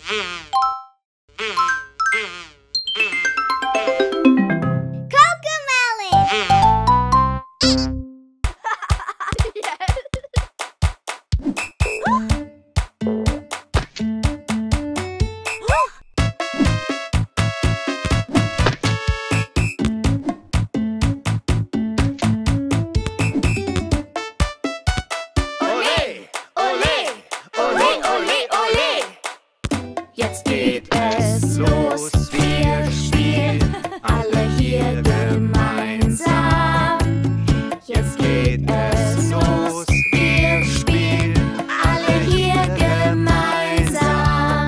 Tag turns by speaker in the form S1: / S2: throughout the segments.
S1: Jetzt geht es los, wir spielen alle hier gemeinsam. Jetzt geht es los, wir spielen alle hier gemeinsam.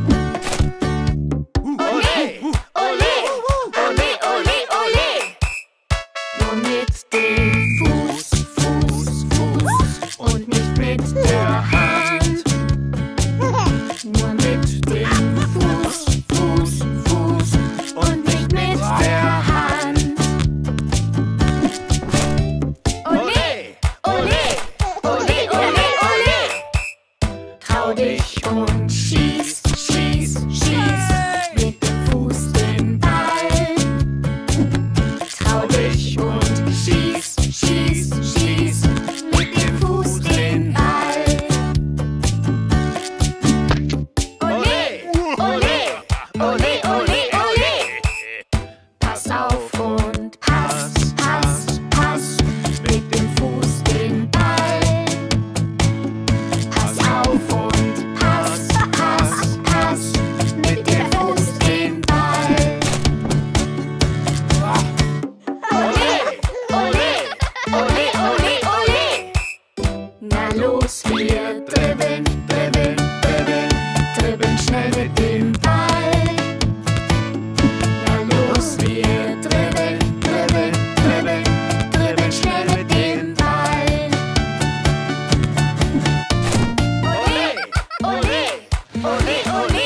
S1: Ole, ole, ole, ole, ole. Nur mit dem Fuß, Fuß, Fuß und nicht mit der Hand. Nur mit dem Fuß, Fuß, Fuß und nicht mit der Hand. Ole, ole, ole, ole, ole. Trau dich und schieß, schieß, schieß mit dem Fuß den Ball. Trau dich und schieß, schieß, schieß mit dem Fuß den Ball. Ole, ole, ole, ole. Pass auf und pass, pass, pass mit dem Fuß den Ball. Pass auf und pass, pass, pass mit dem Fuß den Ball. Ole, ole, ole, ole, ole. Na los, wir dribbeln, dribbeln, dribbeln, dribbeln schnell mit dem Ball. Na los, wir dribbeln, dribbeln, dribbeln, dribbeln schnell mit dem Ball. Ole, ole, ole, ole.